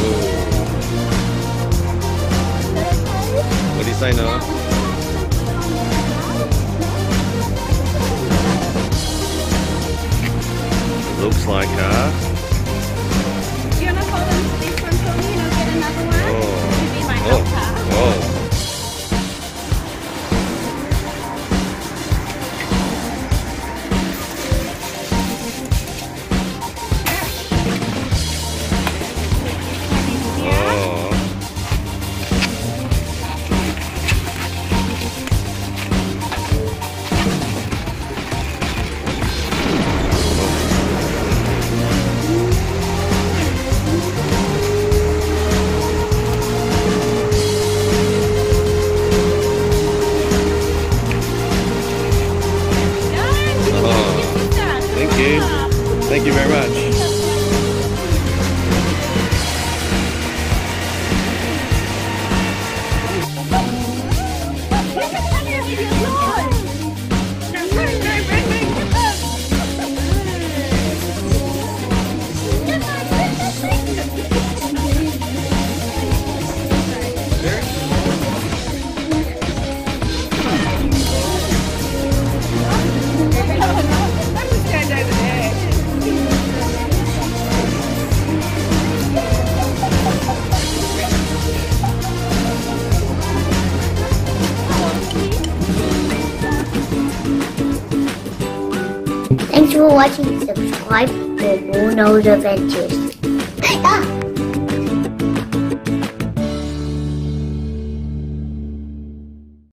What do you say, Noah? Looks like Do you want to hold on to this one for me and I'll get another one? Oh. To be my helper. Oh. Thank you very much. Thanks for watching. Subscribe for more Noah's adventures.